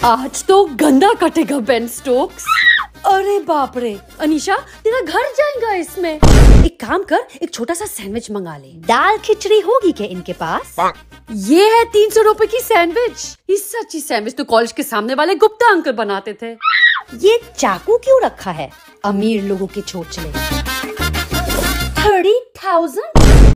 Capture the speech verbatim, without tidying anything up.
आज तो गंदा कटेगा बेन स्टोक्स। अरे बाप रे अनीशा, तेरा घर जाएगा इसमें। एक काम कर, एक छोटा सा सैंडविच मंगा ले। दाल खिचड़ी होगी क्या इनके पास? ये है तीन सौ रुपए की सैंडविच। इससे अच्छी सैंडविच तो कॉलेज के सामने वाले गुप्ता अंकल बनाते थे। ये चाकू क्यों रखा है? अमीर लोगों के चोचले। Thirty thousand